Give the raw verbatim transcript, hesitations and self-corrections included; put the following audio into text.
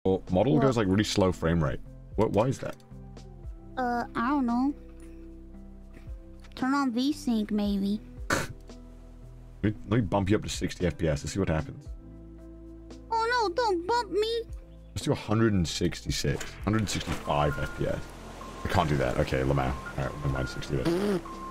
Or model What? goes like really slow frame rate. What? Why is that? Uh, I don't know. Turn on V-Sync, maybe. Let me, let me bump you up to sixty F P S. Let's see what happens. Oh no, don't bump me! Let's do one hundred sixty-six. one hundred sixty-five F P S. I can't do that. Okay, Lamau. Alright, never mind, sixty bits.